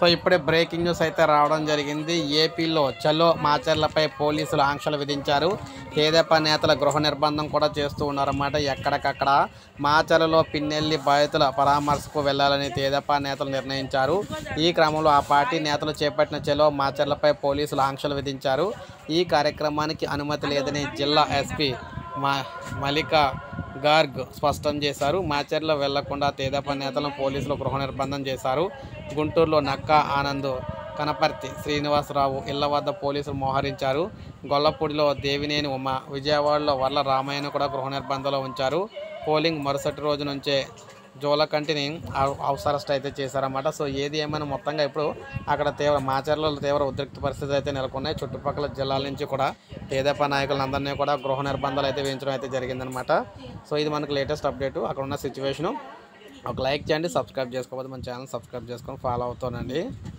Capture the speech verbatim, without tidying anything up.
So ఇప్పుడే breaking news అయితే రావడం జరిగింది. ఏపీలో చలో మాచర్లపై పోలీసులు ఆంక్షలు విధించారు. తెదేపా నేతల గృహ నిర్బంధం కూడా చేస్తూ ఉన్నారన్నమాట. ఎక్కడికక్కడ మాచర్లలో పిన్నెల్లి బాధితుల పరామర్శకు వెళ్లాలని తెదేపా నేతలు నిర్ణయించారు. ఈ క్రమంలో ఆ పార్టీ నేతలు చేపట్టిన చలో మాచర్లపై పోలీసులు ఆంక్షలు విధించారు. ఈ కార్యక్రమానికి అనుమతి లేదని జిల్లా ఎస్పీ మా మల్లికా గార్గ్ స్పష్టం చేశారు. మాచర్లో వెళ్లకుండా తెదేపా నేతలను పోలీసులు గృహ నిర్బంధం చేశారు. గుంటూరులో నక్కా ఆనంద్, కనపర్తి శ్రీనివాసరావు ఇళ్ల వద్ద పోలీసులు మోహరించారు. గొల్లపూడిలో దేవినేని ఉమ, విజయవాడలో వర్ల రామయ్యను కూడా గృహ నిర్బంధంలో ఉంచారు. పోలింగ్ మరుసటి రోజు నుంచే జోలకంటిని హౌస్ అరెస్ట్ అయితే చేశారన్నమాట. సో ఏది ఏమైనా మొత్తంగా ఇప్పుడు అక్కడ తీవ్ర మాచర్లలో తీవ్ర ఉద్రిక్త పరిస్థితులు అయితే నెలకొన్నాయి. చుట్టుపక్కల జిల్లాల నుంచి కూడా తెదేపా నాయకులందరినీ కూడా గృహ నిర్బంధాలు అయితే వేయించడం అయితే జరిగిందనమాట. సో ఇది మనకు లేటెస్ట్ అప్డేటు. అక్కడ ఉన్న సిచ్యువేషను. ఒక లైక్ చేయండి, సబ్స్క్రైబ్ చేసుకోకపోతే మన ఛానల్ సబ్స్క్రైబ్ చేసుకొని ఫాలో అవుతానండి.